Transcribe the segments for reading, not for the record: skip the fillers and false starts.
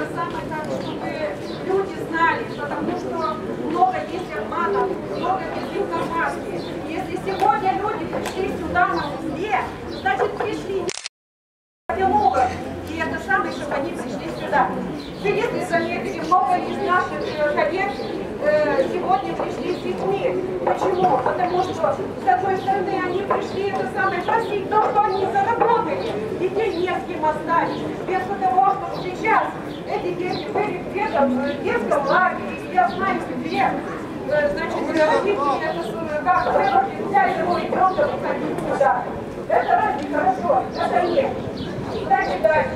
это самое, так, чтобы люди знали, потому что много есть обманов, много дезинформации. Если сегодня люди пришли сюда на узле, значит пришли диалога, и это самое, чтобы они пришли сюда. Вы если заметили, много из наших коллег сегодня пришли с детьми. Почему? Потому что, с одной стороны, они пришли это самое просить то, что они заработали. Детей не с кем оставить. Вместо того, что сейчас эти дети были где-то в детском лагере, я знаю, где, значит, родители, это как взяли его ребенка и ходили сюда. Это разве хорошо? Это нет. Дальше.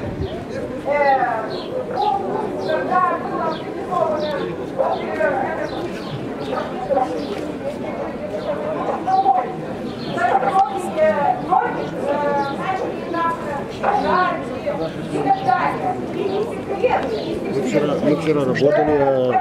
Когда было организовано мы вчера работали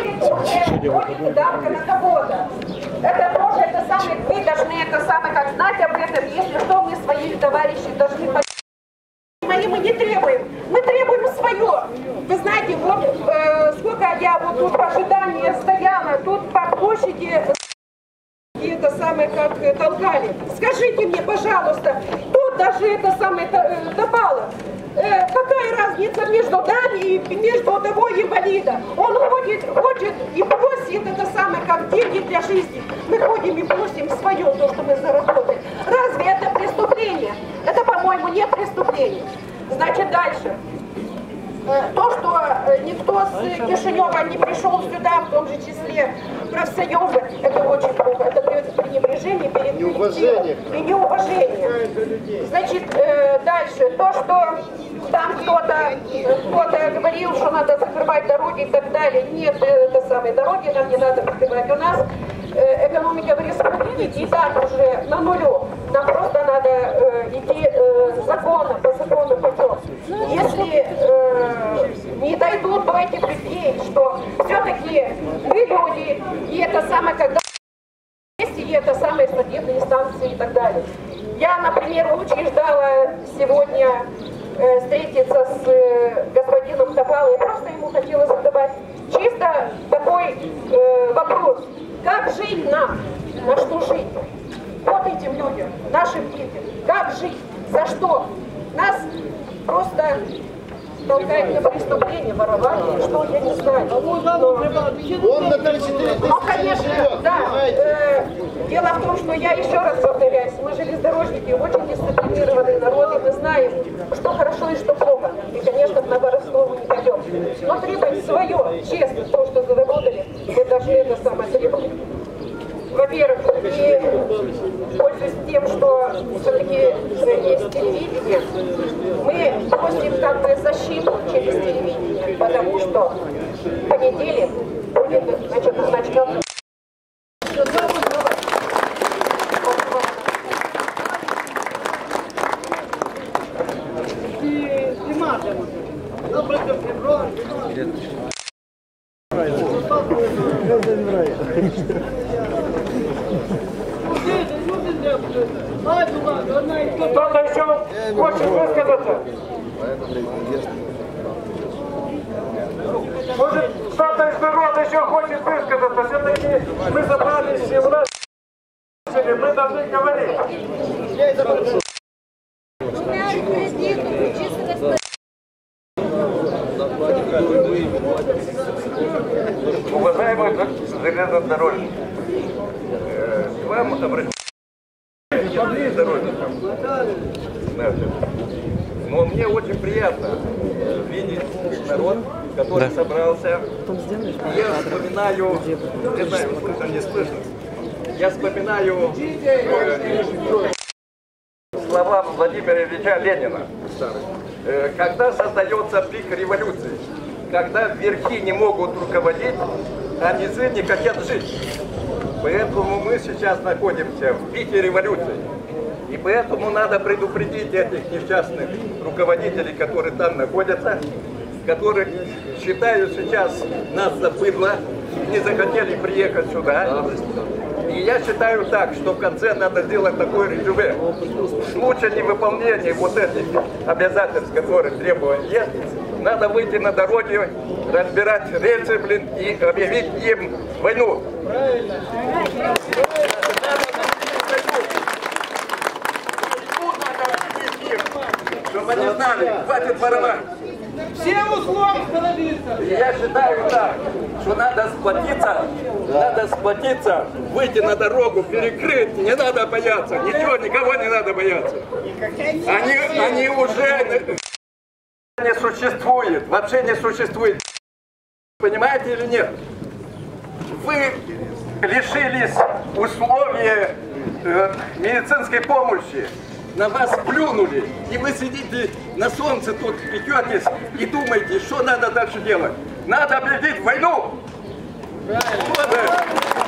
это тоже это самое, вы должны это самое, как знать об этом, если что, мы своих товарищей должны понять. Мы не требуем, мы требуем свое. Вы знаете, вот сколько я вот тут в ожидании стояла, тут по площади и это самое как толкали. Скажите мне, пожалуйста, тут даже это самое допало. Какая разница между нами и между одного инвалида? Он ходит и просит это самое, как деньги для жизни. Мы ходим и просим свое, то, что мы заработали. Разве это преступление? Это, по-моему, не преступление. Значит, дальше. То, что никто с Кишинева не пришел сюда, в том же числе профсоюзы, это очень плохо. Это пренебрежение перед коллективом и неуважение. Значит, дальше. То, что там кто-то говорил, что надо закрывать дороги и так далее. Нет, это самые дороги нам не надо закрывать. У нас экономика в республике и так уже на нулю. Нам просто надо идти по закону путем. Если не дойдут до этих людей, что все-таки мы люди, и это самое, когда есть, и это самые судебные инстанции и так далее. Я, например, очень ждала сегодня встретиться с господином Топалой, я просто ему хотела задавать чисто такой вопрос. Как жить нам? На что жить? Вот этим людям, нашим детям. Как жить? За что? Нас просто толкает на преступление, ворование, что, я не знаю. Ну, конечно, да. Дело в том, что я еще раз повторяюсь, мы железнодорожники очень дисциплинированный народ, и мы знаем, что хорошо и что плохо. И, конечно, на воровство мы не пойдем. Но требуем свое, честно, то, что заработали, мы должны это самое требовать. Во-первых, и пользуясь тем, что все-таки есть телевидение, мы просим как бы защиту через телевидение, потому что в понедельник будет, значит, начнется. Кто-то еще хочет высказаться? Может, кто-то из народа еще хочет высказаться? Все-таки мы собрались и у нас мы должны говорить. Уважаемый железнодорожник, к вам обращаюсь дорожникам. Но мне очень приятно видеть народ, который собрался. И я вспоминаю, не знаю, слышно, не слышно, я вспоминаю слова Владимира Ильича Ленина. Когда создается пик революции, когда верхи не могут руководить, а низы не хотят жить. Поэтому мы сейчас находимся в пике революции. И поэтому надо предупредить этих несчастных руководителей, которые там находятся, которые считают сейчас нас за быдло, не захотели приехать сюда. И я считаю так, что в конце надо сделать такое резюме. В случае невыполнения вот этих обязательств, которые требования есть, надо выйти на дороги, разбирать рельсы, блин, и объявить им войну. Чтобы они знали, хватит воровать. Всем условия становиться. Я считаю так, что надо сплотиться, выйти на дорогу, перекрыть, не надо бояться, ничего, никого не надо бояться. Они уже не существует, вообще не существует. Понимаете или нет? Вы лишились условия медицинской помощи. На вас плюнули, и вы сидите на солнце тут, пекетесь и думаете, что надо дальше делать. Надо объявить войну! Вот это.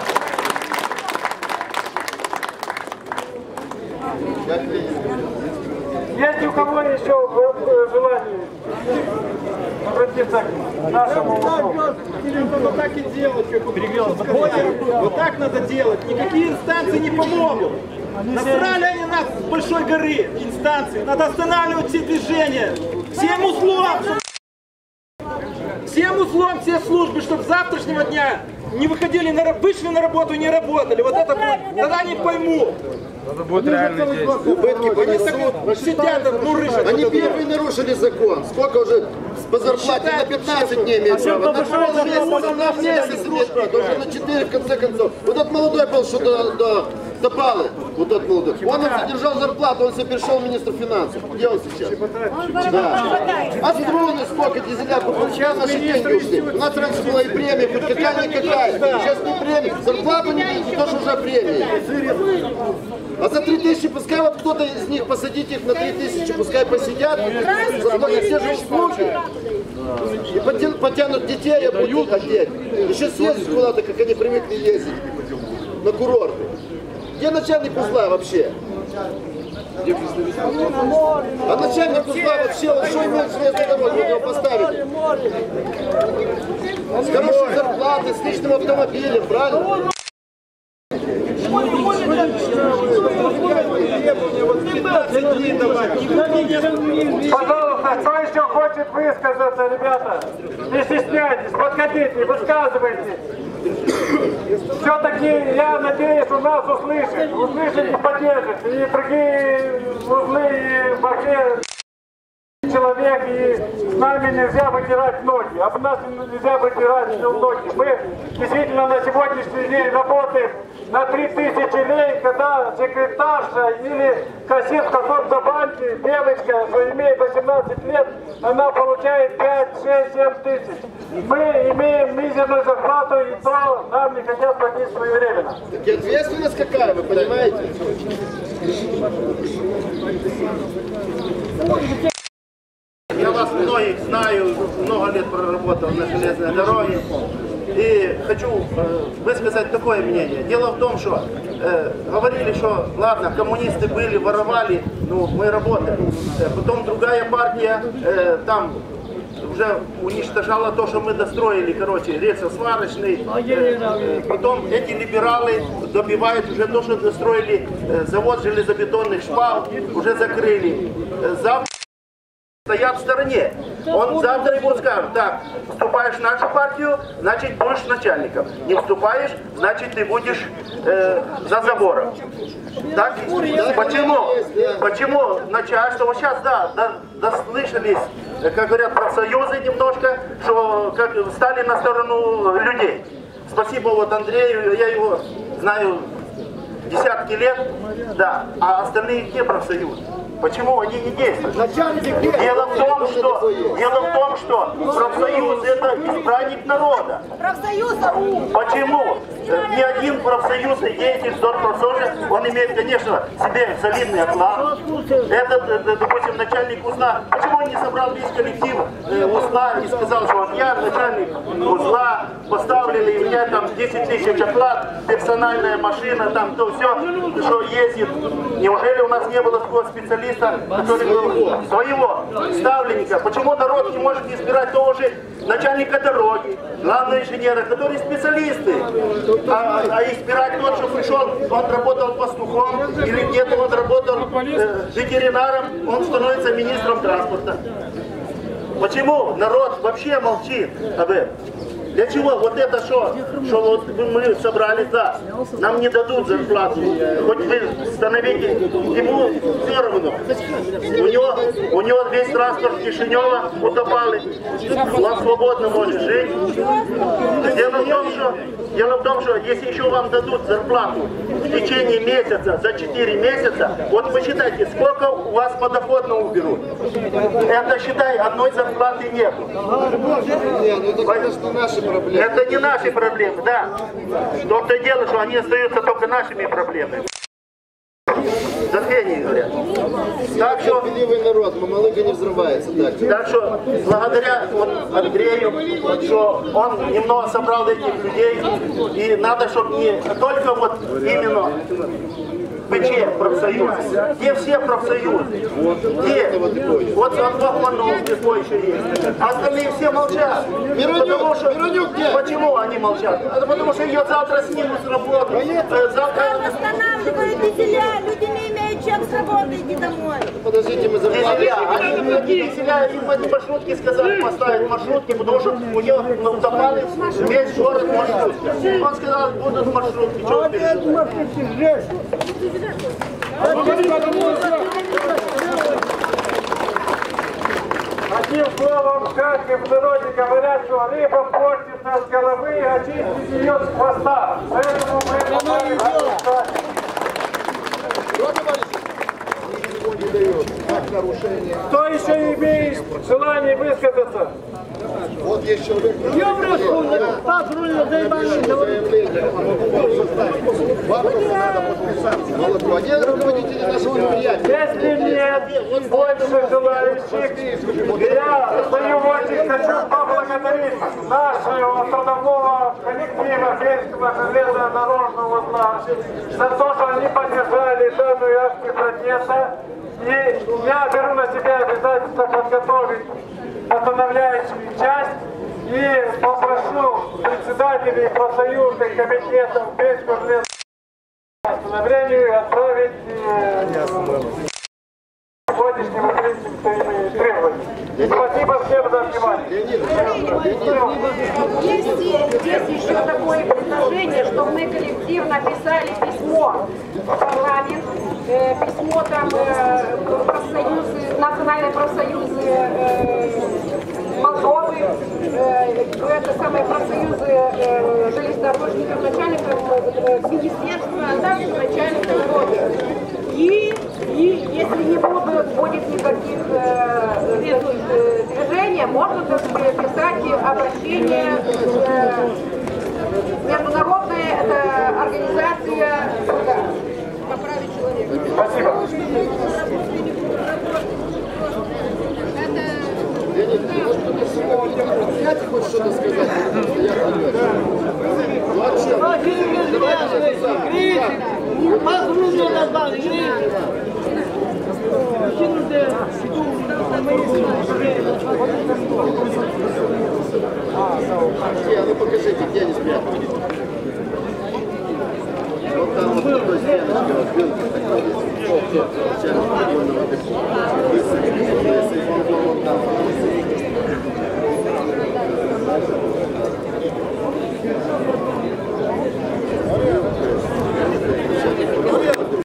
Есть у кого еще желание обратиться к нашему вопросу? Вот так и делать, как вот так надо делать. Никакие инстанции не помогут. Насрали они нас с большой горы, инстанции. Надо останавливать все движения. Всем узлом, все службы, чтобы с завтрашнего дня не выходили, вышли на работу и не работали. Вот это тогда они поймут. Надо будет реально действовать. Убытки понесут. Сидят, мурыжат. Они первые нарушили закон. Сколько уже по зарплате на 15 дней имеют право, на полмесяца, на месяц имеют право, да уже на 4 в конце концов. Вот тот молодой был, что до Палы, вот тот молодой. Он задержал зарплату, он себе перешел министр финансов. Где он сейчас? Да. А струны сколько дизеля сейчас наши деньги ушли. У нас раньше была и премия, хоть какая-никакая. Сейчас не премия. Зарплату не дают, тоже уже премия. А за 3000 пускай вот кто-то из них, посадите их на 3000, пускай посидят, заплатят те же услуги. И потянут детей, а будут одеть. Еще съездить куда-то, как они привыкли ездить, на курорты. Где начальник узла вообще? А начальник узла вообще, он что имеет железной дороги, его поставили? С хорошей зарплатой, с личным автомобилем, правильно? Пожалуйста, кто еще хочет высказаться, ребята? Не стесняйтесь, подходите, высказывайте. Все-таки я надеюсь, у нас услышат и поддержат. И другие узлы, и вообще человек, и с нами нельзя вытирать ноги. Об нас нельзя вытирать ноги. Мы действительно на сегодняшний день работаем на 3000 лей, когда секретарша или кассир в каком-то банке, девочка, что имеет 18 лет, она получает 5, 6, 7 тысяч. Мы имеем мизерную зарплату, и то нам не хотят платить своевременно. И ответственность какая, вы понимаете? Я вас многих знаю, много лет проработал на железной дороге. И хочу высказать такое мнение. Дело в том, что говорили, что ладно, коммунисты были, воровали, ну мы работаем. Потом другая партия там уже уничтожала то, что мы достроили, короче, рельсосварочный. Потом эти либералы добивают уже то, что достроили завод железобетонных шпал, уже закрыли. Завтра стоят в стороне. Он завтра ему скажет: так, вступаешь в нашу партию, значит будешь начальником. Не вступаешь, значит ты будешь за забором. Так? Почему? Почему начальство? Вот сейчас, да, дослышались, как говорят, профсоюзы немножко, что как стали на сторону людей. Спасибо вот Андрею, я его знаю десятки лет, да, а остальные где профсоюзы? Почему они не действуют? Дело в том, что профсоюз — это избранник народа. Почему? Ни один профсоюз и деятель профсоюза, он имеет, конечно, себе солидный оклад. Этот, допустим, начальник узла. Почему он не собрал весь коллектив узла и сказал, что вот я начальник узла, поставленный, и у меня там 10 тысяч оклад, персональная машина, там то все, что ездит. Неужели у нас не было такого специалиста, который был своего ставленника? Почему народ не может избирать того же начальника дороги, главного инженера, которые специалисты? А избирать тот, что пришел, он работал пастухом, или где-то он работал ветеринаром, он становится министром транспорта. Почему народ вообще молчит об этом? Для чего? Вот это что вот мы собрались, да, нам не дадут зарплату, хоть вы становите, ему все равно. У него весь транспорт Кишинева утопали, он свободно может жить. Дело в том, что если еще вам дадут зарплату в течение месяца, за 4 месяца, вот посчитайте, сколько у вас подоходно уберут. Это, считай, одной зарплаты нет. Это не наши проблемы, да. В том-то и дело, что они остаются только нашими проблемами. Зафени говорят. Так что, народ, Мамалыга не взрывается. Так что благодаря вот Андрею, вот, что он немного собрал этих людей, и надо, чтобы не только вот именно ПЧ профсоюзы, где все профсоюзы, где, вот Анвахманов, такой еще есть, а остальные все молчат. Потому что, почему они молчат? Это потому что ее завтра снимут с работы. Завтра восстанавливают дизеля, люди не имеют чем с работы идти домой. Подождите, мы дизеля, им эти маршрутки сказали поставить маршрутки, потому что у него утопали весь город маршрутки. Он сказал, будут маршрутки, что вы переживаете? Одним словом, как в народе говорят, что рыба портится с головы, а чистить ее с хвоста. Поэтому мы попали. Кто еще имеет желание высказаться? Вот есть человек. Они руководители нашего мероприятия. Если нет больше желающих, я в свою очередь хочу поблагодарить нашего основного коллектива Фельдского железнодорожного узла за то, что они поддержали данную акцию протеста. И я беру на себя обязательство подготовить остановляющую часть и попрошу председателей профсоюзных комитетов Фельдского железнодорожного остановлению отправить сегодняшним украинским своими требованиями. Спасибо всем за внимание. Есть еще такое предложение, что мы коллективно писали письмо в парламент, письмо там профсоюзы, национальные профсоюзы Молдовы, это самые профсоюзы железнодорожников, начальников министерства, а также начальников города. И если не будет никаких движений, можно писать обращение международная организация по правам человека. Спасибо. Знаете, хоть что-то сказать? Ну а что? А ну покажите, где они спрятаны. Вот там вот такой стеночки, вот билки такой. Вот там.